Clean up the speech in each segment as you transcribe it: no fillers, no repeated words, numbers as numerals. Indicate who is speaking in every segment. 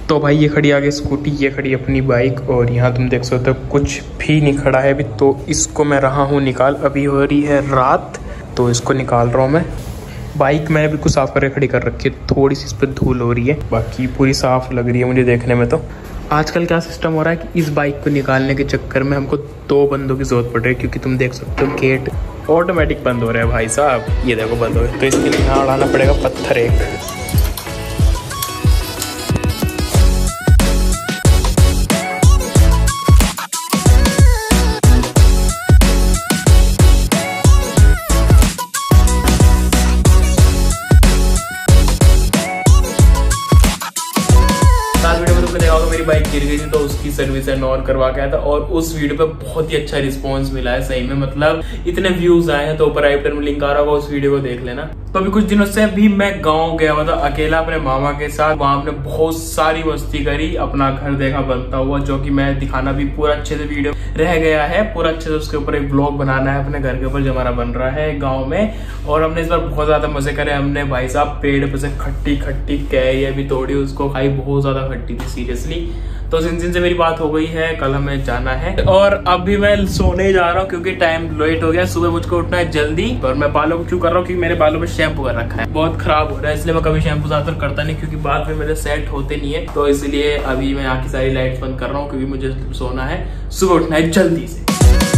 Speaker 1: तो भाई ये खड़ी आगे स्कूटी, ये खड़ी अपनी बाइक, और यहाँ तुम देख सकते हो कुछ भी नहीं खड़ा है अभी। तो इसको मैं रहा हूँ निकाल, अभी हो रही है रात, तो इसको निकाल रहा हूँ मैं। बाइक मैंने बिल्कुल साफ़ करके खड़ी कर रखी है, थोड़ी सी इस पर धूल हो रही है, बाकी पूरी साफ़ लग रही है मुझे देखने में। तो आजकल क्या सिस्टम हो रहा है कि इस बाइक को निकालने के चक्कर में हमको 2 बंदों की ज़रूरत पड़ रही है, क्योंकि तुम देख सकते हो गेट ऑटोमेटिक बंद हो रहा है भाई साहब, ये देखो बंद हो रहा है। तो इसके लिए यहाँ उड़ाना पड़ेगा पत्थर एक। मेरी बाइक गिर गई थी तो उसकी सर्विस एंड और करवा के आया था, और उस वीडियो पे बहुत ही अच्छा रिस्पांस मिला है सही में, मतलब इतने व्यूज आए हैं। तो ऊपर आई बटन में लिंक आ रहा होगा, उस वीडियो को देख लेना। तो अभी कुछ दिनों से भी मैं गांव गया हुआ था अकेला अपने मामा के साथ, वहां हमने बहुत सारी मस्ती करी, अपना घर देखा बनता हुआ, जो कि मैं दिखाना भी पूरा अच्छे से वीडियो रह गया है, पूरा अच्छे से उसके ऊपर एक ब्लॉग बनाना है अपने घर के ऊपर जो हमारा बन रहा है गाँव में। और हमने इस बार बहुत ज्यादा मजे करे, हमने भाई साहब पेड़ पे से खट्टी खट्टी कैरी भी तोड़ी, उसको खाई, बहुत ज्यादा खट्टी थी सीरियसली। तो सिंसिन से मेरी बात हो गई है, कल हमें जाना है, और अभी मैं सोने जा रहा हूँ क्योंकि टाइम लेट हो गया, सुबह मुझको उठना है जल्दी। और मैं बालों को क्यों कर रहा हूँ, क्योंकि मेरे बालों पे शैम्पू कर रखा है, बहुत खराब हो रहा है, इसलिए मैं कभी शैम्पू ज्यादातर करता नहीं, क्योंकि बाद में मेरे सेट होते नहीं है। तो इसलिए अभी मैं आँख की सारी लाइट्स बंद कर रहा हूँ, क्योंकि मुझे सोना है, सुबह उठना है जल्दी से।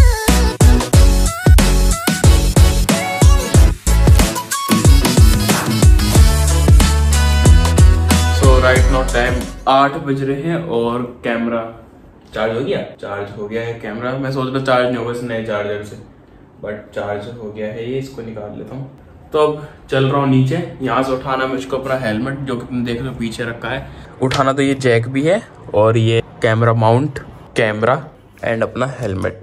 Speaker 1: राइट नाउ टाइम 8 बज रहे हैं, और कैमरा चार्ज हो गया, है कैमरा। मैं सोच रहा चार्ज नहीं होगा इस नए चार्जर से, बट चार्ज हो गया है ये, इसको निकाल लेता हूँ। तो अब चल रहा हूँ नीचे, यहाँ से उठाना मुझको अपना हेलमेट, जो कि तुम देख रहे हो पीछे रखा है। उठाना तो ये जैक भी है, और ये कैमरा माउंट, कैमरा एंड अपना हेलमेट।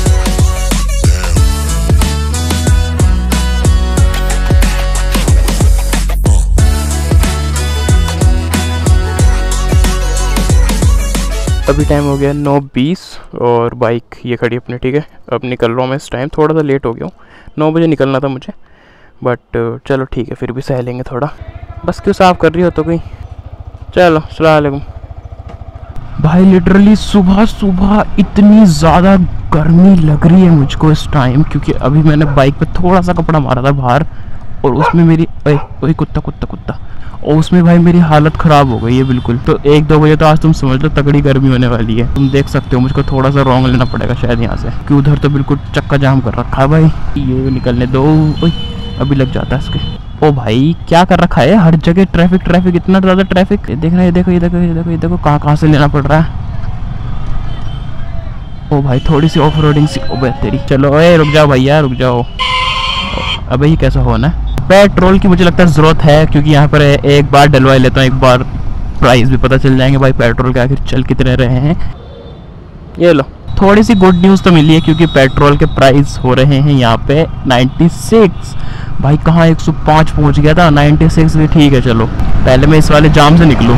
Speaker 1: अभी टाइम हो गया 9:20, और बाइक ये खड़ी अपनी, ठीक है। अब निकल रहा हूँ मैं, इस टाइम थोड़ा सा लेट हो गया हूँ, 9 बजे निकलना था मुझे, बट चलो ठीक है, फिर भी सह लेंगे थोड़ा। बस क्यों साफ़ कर रही हो तो कोई, चलो अस्सलाम वालेकुम। भाई लिटरली सुबह सुबह इतनी ज़्यादा गर्मी लग रही है मुझको इस टाइम, क्योंकि अभी मैंने बाइक पे थोड़ा सा कपड़ा मारा था बाहर, और उसमें मेरी ओए कुत्ता और उसमें भाई मेरी हालत ख़राब हो गई है बिल्कुल। तो 1-2 बजे तो आज तुम समझ लो तगड़ी गर्मी होने वाली है। तुम देख सकते हो, मुझको थोड़ा सा रॉन्ग लेना पड़ेगा शायद यहाँ से, कि उधर तो बिल्कुल चक्का जाम कर रखा है भाई। ये निकलने दो, अभी लग जाता है इसके। ओ भाई क्या कर रखा है, हर जगह ट्रैफिक, इतना ज़्यादा ट्रैफिक। देखना, ये देखो कहाँ से लेना पड़ रहा है। ओ भाई थोड़ी सी ऑफ रोडिंग सी, ओ तेरी। चलो रुक जाओ भैया, रुक जाओ। अबे ये कैसा होना है। पेट्रोल की मुझे लगता है ज़रूरत है, क्योंकि यहाँ पर एक बार डलवा लेता हूँ, एक बार प्राइस भी पता चल जाएंगे भाई पेट्रोल के आखिर चल कितने रहे हैं। ये लो, थोड़ी सी गुड न्यूज़ तो मिली है, क्योंकि पेट्रोल के प्राइस हो रहे हैं यहाँ पे 96। भाई कहाँ 105 पहुँच गया था, 96 भी ठीक है। चलो पहले मैं इस वाले जाम से निकलूँ।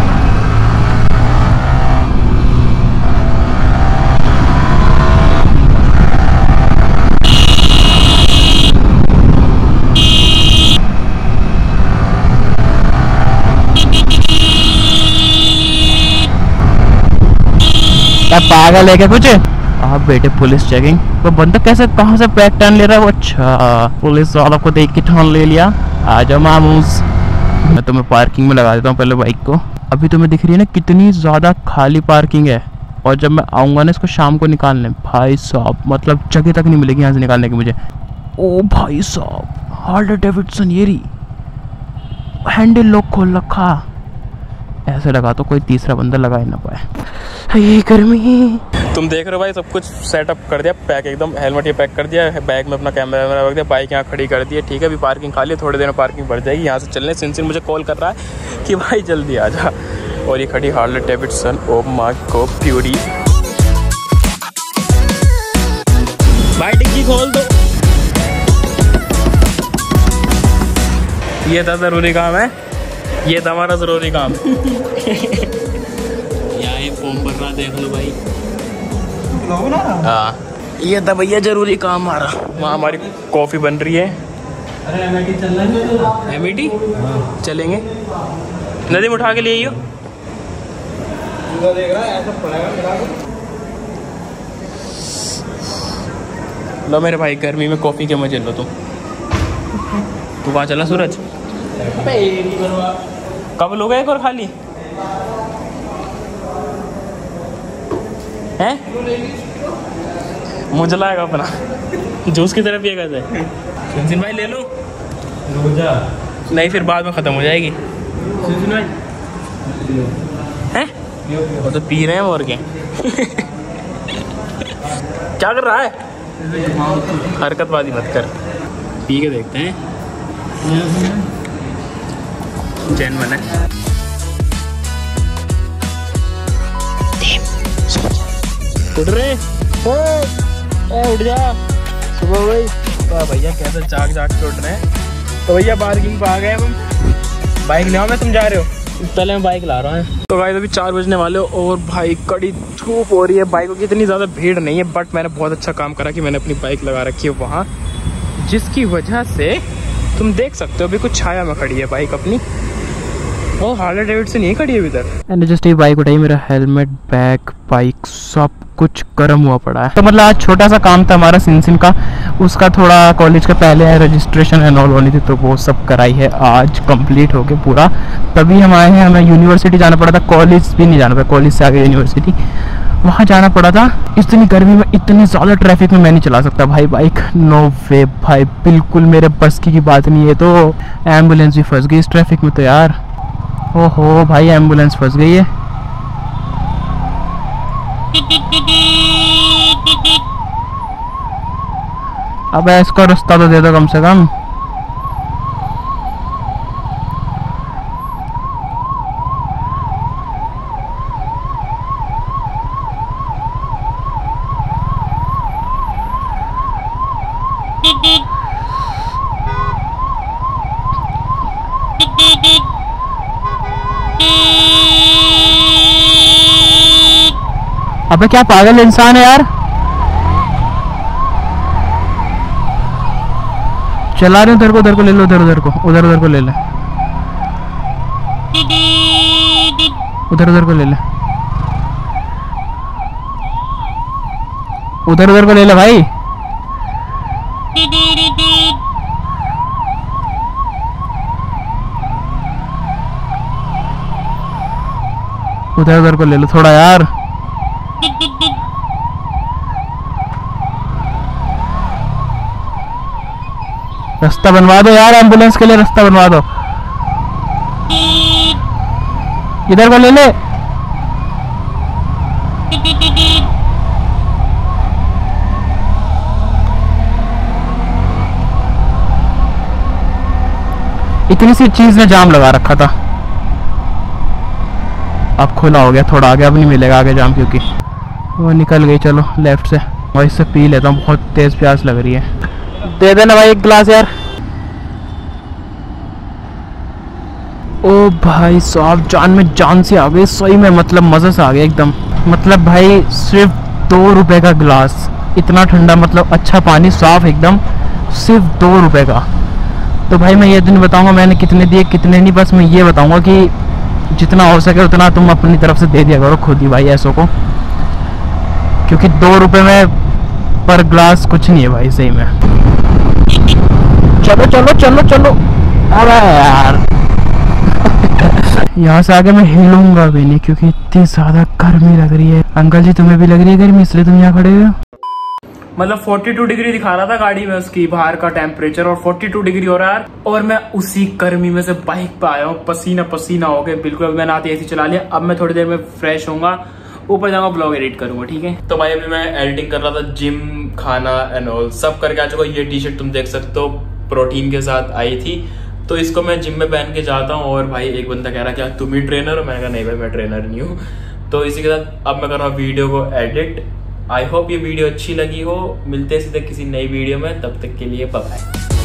Speaker 1: क्या पागल है क्या कुछ? आप बेटे पुलिस चेकिंग, तो बंदा कैसे कहाँ से बैक टर्न ले रहा है वो। अच्छा पुलिस वालों को देख के टर्न ले लिया, आ जाओ मामूस। मैं तुम्हें पार्किंग में लगा देता हूँ पहले बाइक को। अभी तुम्हें दिख रही है ना कितनी ज़्यादा खाली पार्किंग है, और जब मैं आऊँगा ना इसको शाम को निकालने, भाई साहब मतलब जगह तक नहीं मिलेगी यहाँ से निकालने की मुझे। ओ भाई साहब हार्ले डेविडसन, ये रही हैंडल लॉक खोल रखा, ऐसे लगा तो कोई तीसरा बंदा लगा ही ना पाए। ये गर्मी। तुम देख रहे हो भाई सब कुछ सेटअप कर दिया, पैक एकदम, हेलमेट ये पैक कर दिया, बैग में अपना कैमरा रख दिया, बाइक यहाँ खड़ी कर दी है, ठीक है। अभी पार्किंग खाली है, थोड़ी देर में पार्किंग बढ़ जाएगी। यहाँ से चलने सिंसिन मुझे कॉल कर रहा है कि भाई जल्दी आ जा, और ये खड़ी Harley Davidson, oh my God Fury. भाई डिग्गी खोल दो, ये था ज़रूरी काम है, ये था हमारा ज़रूरी काम। यहाँ ये फॉर्म भर रहा, देख लो भाई। हाँ ये था भैया जरूरी काम हमारा। वहाँ हमारी कॉफ़ी बन रही है। अरे एमईटी चलना है, एमईटी चलेंगे। नदी में उठा के ले आइयो।
Speaker 2: देख रहा है ऐसा पड़ेगा।
Speaker 1: लो मेरे भाई, गर्मी में कॉफी के मजे लो। तू कहाँ चला सूरज? कब लोग एक और खाली हैं? मुझे लाएगा अपना जूस की तरफ ये कैसे? सुनसिन भाई ले लो। नहीं फिर बाद में ख़त्म हो जाएगी। सुनसिन भाई हैं? वो तो पी रहे हैं और क्या? क्या कर रहा है? हरकतबाजी मत कर, पी के देखते हैं। चैन बना उठ रहे उठ जा सुबह भाई। तो भैया कैसे जाग जाग के उठ रहे हैं। तो भैया पार्किंग पे आ गए हम। बाइक ले आओ, मैं तुम जा रहे हो? पहले मैं बाइक ला रहा हूँ। तो भाई अभी 4 बजने वाले हो और भाई कड़ी धूप हो रही है। बाइकों की इतनी ज़्यादा भीड़ नहीं है, बट मैंने बहुत अच्छा काम करा कि मैंने अपनी बाइक लगा रखी है वहाँ, जिसकी वजह से तुम देख सकते हो अभी कुछ छाया में खड़ी है बाइक अपनी। और हार्ले डेविडसन नहीं खड़ी है इधर। मैंने जस्ट ये बाइक उठाई, मेरा हेलमेट, बैग, बाइक सब कुछ गर्म हुआ पड़ा है। तो मतलब आज छोटा सा काम था हमारा सिनसिन का, उसका थोड़ा कॉलेज के पहले रजिस्ट्रेशन एंड ऑल होनी थी, तो वो सब कराई है आज कंप्लीट हो गया पूरा। तभी हम आए हैं। हमें यूनिवर्सिटी जाना पड़ा था, कॉलेज भी नहीं जाना पड़ा, कॉलेज से आगे यूनिवर्सिटी वहाँ जाना पड़ा था। इतनी गर्मी में इतनी ज़्यादा ट्रैफिक में मैं नहीं चला सकता भाई बाइक, नो वे भाई, बिल्कुल मेरे बस की बात नहीं है। तो एम्बुलेंस भी फंस गई इस ट्रैफिक में तो यार। ओहो भाई एम्बुलेंस फंस गई है। अब इसका रास्ता तो दे दो कम से कम। अबे क्या पागल इंसान है यार, चला रहे उधर को ले लो, उधर को ले ले, उधर को ले ले, उधर को ले ले भाई। उधर को ले लो थोड़ा यार। रास्ता बनवा दो यार, एम्बुलेंस के लिए रास्ता बनवा दो। इधर को ले ले। इतनी सी चीज ने जाम लगा रखा था, अब खुला हो गया थोड़ा आगे, अब नहीं मिलेगा आगे जाम क्योंकि वो निकल गई। चलो लेफ्ट से वहीं से पी लेता हूँ, बहुत तेज प्यास लग रही है। दे देना भाई एक गिलास यार। ओ भाई साहब जान में जान से आ गई सही में, मतलब मज़े से आ गया एकदम। मतलब भाई सिर्फ 2 रुपए का गिलास, इतना ठंडा, मतलब अच्छा पानी साफ एकदम, सिर्फ 2 रुपए का। तो भाई मैं ये दिन बताऊंगा मैंने कितने दिए कितने नहीं, बस मैं ये बताऊंगा कि जितना हो सके उतना तुम अपनी तरफ से दे दिया करो खुद ही भाई ऐसों को, क्योंकि 2 रुपए में पर ग्लास कुछ नहीं है भाई सही में। चलो चलो चलो चलो, अरे यार यहाँ से आगे मैं हिलूंगा भी नहीं क्योंकि इतनी ज्यादा गर्मी लग रही है। अंकल जी तुम्हें भी लग रही है गर्मी, इसलिए तुम यहाँ खड़े हो? मतलब 42 डिग्री दिखा रहा था गाड़ी में उसकी बाहर का टेम्परेचर, और 42 डिग्री हो रहा है और मैं उसी गर्मी में से बाइक पे आया हूँ, पसीना पसीना हो गया बिल्कुल। अब मैंने आते एसी चला लिया, अब मैं थोड़ी देर में फ्रेश होऊंगा, ऊपर जाऊंगा ब्लॉग एडिट करूंगा, ठीक है। तो भाई अभी मैं एडिटिंग कर रहा था, जिम खाना एंड ऑल सब करके आ चुका। ये टी शर्ट तुम देख सकते हो प्रोटीन के साथ आई थी, तो इसको मैं जिम में पहन के जाता हूँ। और भाई एक बंदा कह रहा क्या तुम ही ट्रेनर हो? मैंने कहा नहीं भाई मैं ट्रेनर नहीं हूँ। तो इसी के साथ अब मैं कर रहा हूँ वीडियो को एडिट। आई होप ये वीडियो अच्छी लगी हो। मिलते हैं सीधे किसी नई वीडियो में, तब तक के लिए बाय बाय।